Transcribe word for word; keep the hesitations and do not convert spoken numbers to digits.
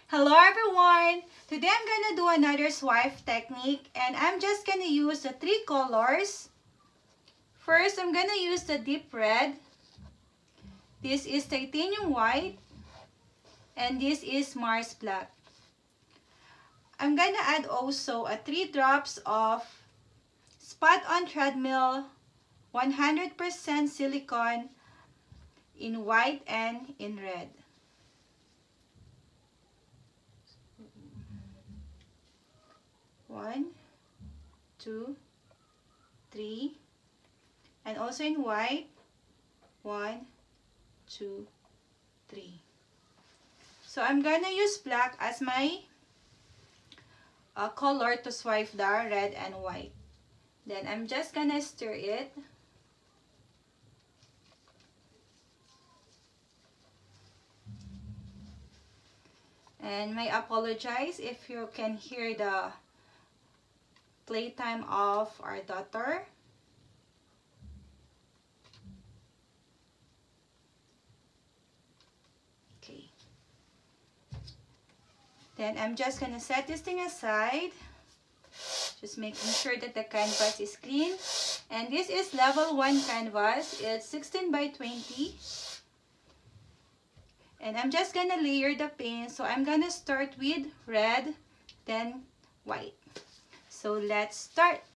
Hello everyone! Today I'm gonna do another swipe technique and I'm just gonna use the three colors. First, I'm gonna use the deep red. This is titanium white and this is Mars black. I'm gonna add also a three drops of spot on treadmill one hundred percent silicone in white and in red. One, two, three, and also in white. One, two, three. So I'm gonna use black as my uh, color to swipe the red and white. Then I'm just gonna stir it. And I apologize if you can hear the playtime of our daughter. Okay. Then I'm just gonna set this thing aside. Just making sure that the canvas is clean. And this is level one canvas. It's sixteen by twenty. And I'm just gonna layer the paint. So I'm gonna start with red, then white. So let's start.